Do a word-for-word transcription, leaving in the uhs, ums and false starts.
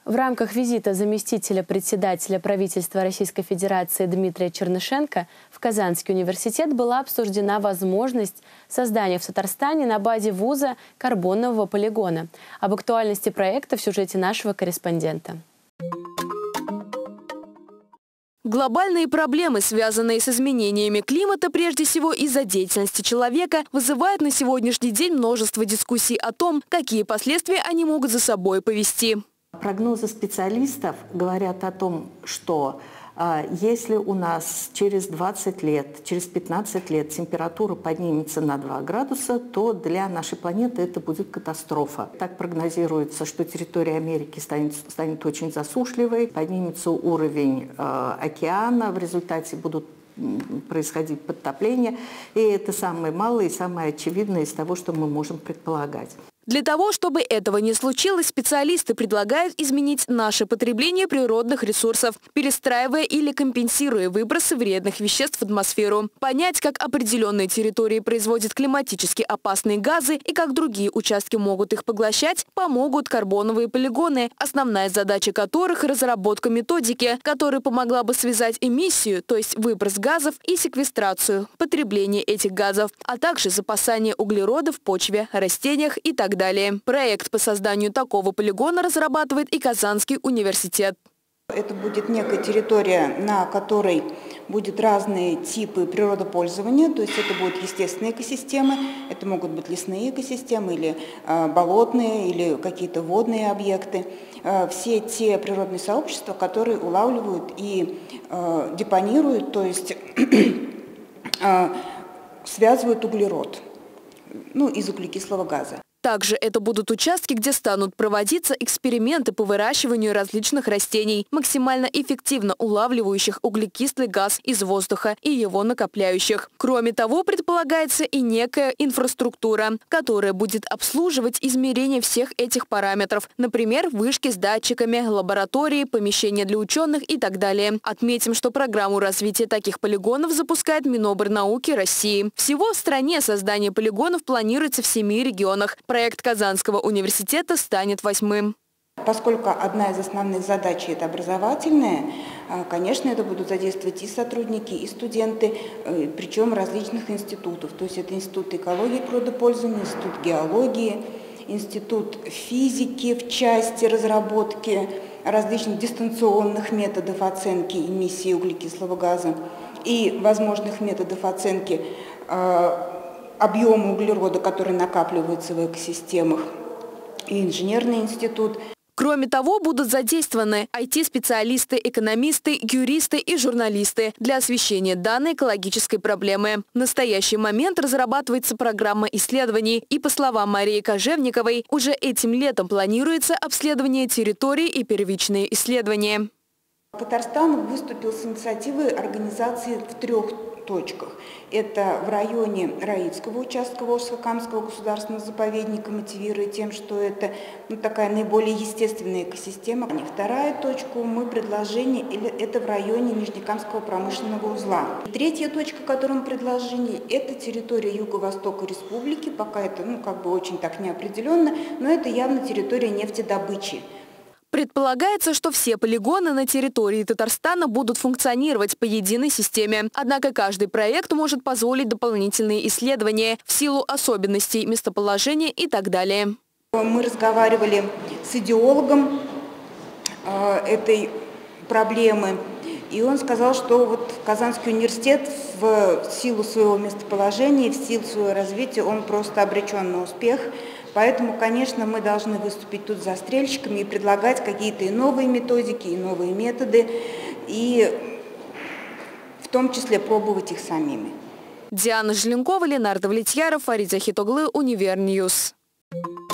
В рамках визита заместителя председателя правительства Российской Федерации Дмитрия Чернышенко в Казанский университет была обсуждена возможность создания в Татарстане на базе вуза карбонового полигона. Об актуальности проекта в сюжете нашего корреспондента. Глобальные проблемы, связанные с изменениями климата, прежде всего из-за деятельности человека, вызывают на сегодняшний день множество дискуссий о том, какие последствия они могут за собой повести. Прогнозы специалистов говорят о том, что э, если у нас через двадцать лет, через пятнадцать лет температура поднимется на два градуса, то для нашей планеты это будет катастрофа. Так прогнозируется, что территория Америки станет, станет очень засушливой, поднимется уровень э, океана, в результате будут происходить подтопления. И это самое малое и самое очевидное из того, что мы можем предполагать. Для того, чтобы этого не случилось, специалисты предлагают изменить наше потребление природных ресурсов, перестраивая или компенсируя выбросы вредных веществ в атмосферу. Понять, как определенные территории производят климатически опасные газы и как другие участки могут их поглощать, помогут карбоновые полигоны, основная задача которых – разработка методики, которая помогла бы связать эмиссию, то есть выброс газов, и секвестрацию, потребление этих газов, а также запасание углерода в почве, растениях и так далее. Далее. Проект по созданию такого полигона разрабатывает и Казанский университет. Это будет некая территория, на которой будут разные типы природопользования, то есть это будут естественные экосистемы, это могут быть лесные экосистемы или э, болотные, или какие-то водные объекты. Э, все те природные сообщества, которые улавливают и э, депонируют, то есть э, связывают углерод, ну, из углекислого газа. Также это будут участки, где станут проводиться эксперименты по выращиванию различных растений, максимально эффективно улавливающих углекислый газ из воздуха и его накопляющих. Кроме того, предполагается и некая инфраструктура, которая будет обслуживать измерение всех этих параметров, например, вышки с датчиками, лаборатории, помещения для ученых и так далее. Отметим, что программу развития таких полигонов запускает Минобрнауки России. Всего в стране создание полигонов планируется в семи регионах. Проект Казанского университета станет восьмым. Поскольку одна из основных задач – это образовательная, конечно, это будут задействовать и сотрудники, и студенты, причем различных институтов. То есть это Институт экологии и природопользования, Институт геологии, Институт физики в части разработки различных дистанционных методов оценки эмиссии углекислого газа и возможных методов оценки объема углерода, который накапливается в экосистемах, и инженерный институт. Кроме того, будут задействованы ай ти-специалисты, экономисты, юристы и журналисты для освещения данной экологической проблемы. В настоящий момент разрабатывается программа исследований, и, по словам Марии Кожевниковой, уже этим летом планируется обследование территорий и первичные исследования. Татарстан выступил с инициативой организации в трех точках. Это в районе Раицкого участка Волжско-Камского государственного заповедника, мотивируя тем, что это ну, такая наиболее естественная экосистема. И вторая точка, мы предложение, это в районе Нижнекамского промышленного узла. И третья точка, которую мы предложили, это территория юго-востока республики, пока это ну, как бы очень так неопределенно, но это явно территория нефтедобычи. Предполагается, что все полигоны на территории Татарстана будут функционировать по единой системе. Однако каждый проект может позволить дополнительные исследования в силу особенностей местоположения и так далее. Мы разговаривали с идеологом э, этой проблемы, и он сказал, что вот Казанский университет в силу своего местоположения, в силу своего развития, он просто обречен на успех. Поэтому, конечно, мы должны выступить тут застрельщиками и предлагать какие-то и новые методики, и новые методы, и в том числе пробовать их самими. Диана Желенкова, Ленардо Влетьяров, Фарид Захитоглы, Универньюз.